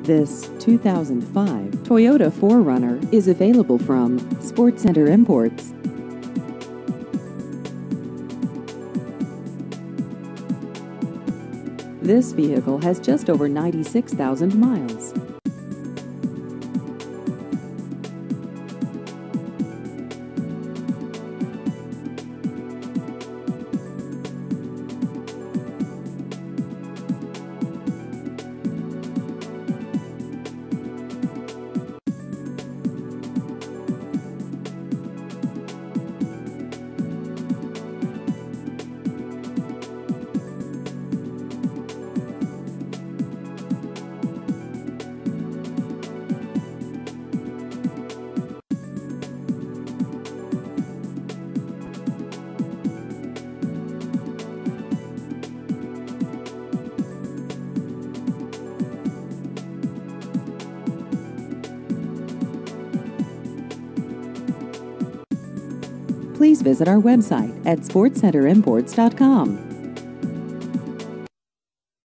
This 2005 Toyota 4Runner is available from Sports Center Imports. This vehicle has just over 96,000 miles. Please visit our website at sportscenterimports.com.